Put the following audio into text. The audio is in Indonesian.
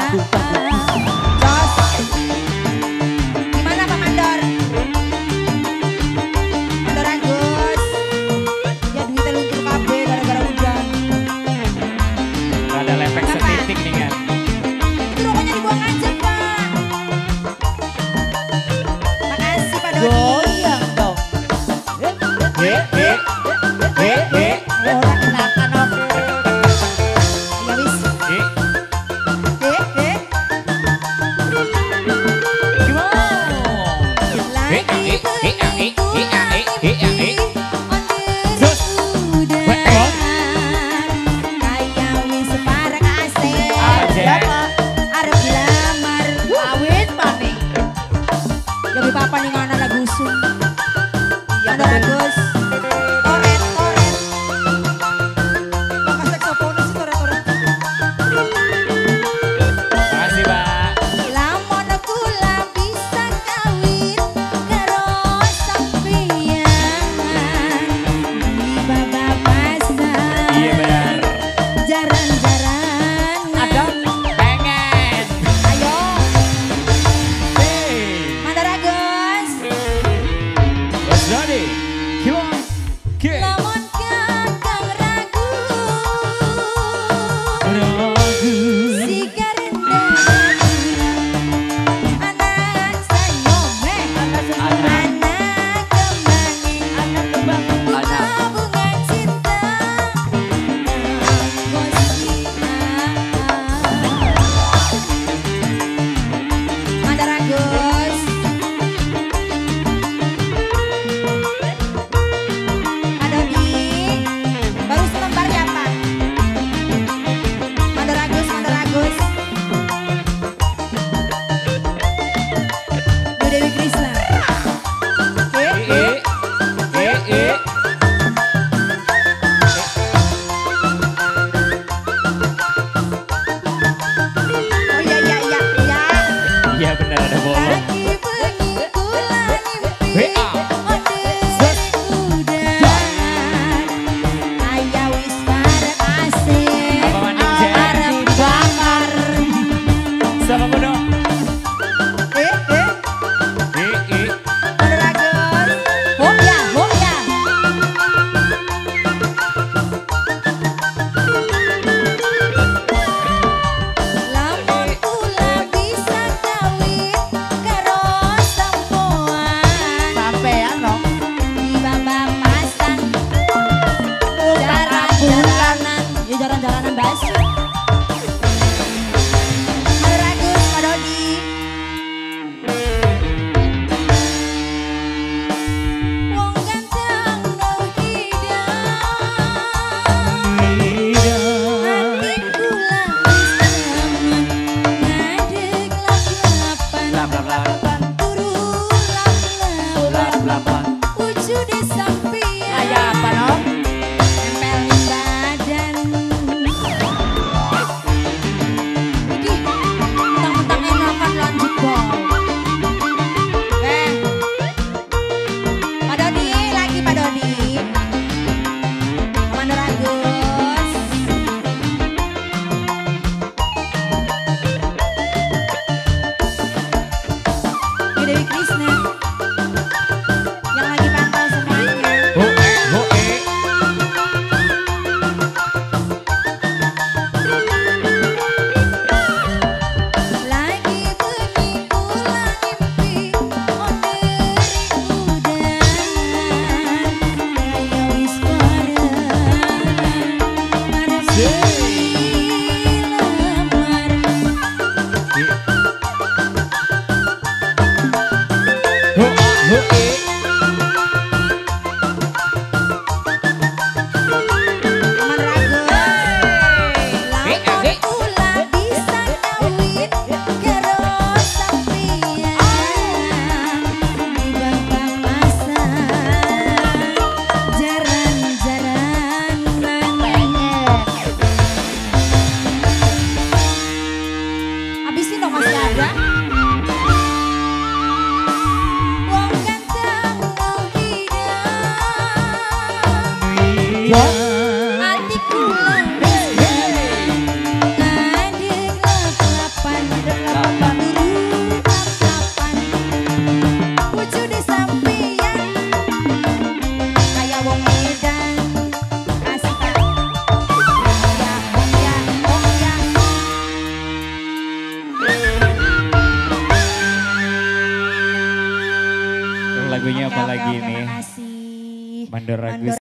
Gimana Pak Mandor? Mandor Agus. Ya duitnya luntur kabeh gara-gara hujan. Ada lepek setitik nih kan. Itu rokoknya dibuang aja Pak. Makasih Pak Dodi. Goyang dong. Orang enakan om. Ya wis. Papa nih ngana lagu sun. Ada Agus. Oret. Makas saksofonis itu oret. Makasih Pak. Lamun kula bisa kawin karo sampeyan di baba pasar. Iya benar. Jaran-jaran. Ada pengen. Ayo. Hey. Mandor Agus. Let's ready. Come on. Okay. Lamun kakang ragu. Ragu. Si karenda anak sayome anak kembang bunga cinta Mandor Agus. Adoni baru selembar ya Pak. Mandor Agus. Bu Dewi Krisna. Oh iya. Iya benar ada bolong. Lagi bengi kula mimpi WA. onde udan. Aya wis bareng asik. Apa maning jadi? Arep bakar. Sama kuno. Mandor Agus. Oh ya. Lamun kula bisa kawin karo sampoan. Sampean dong. Di baba pasang. Jaran-jaranan basu. Mandor Agus, Pak Dodi. Mandor Agus.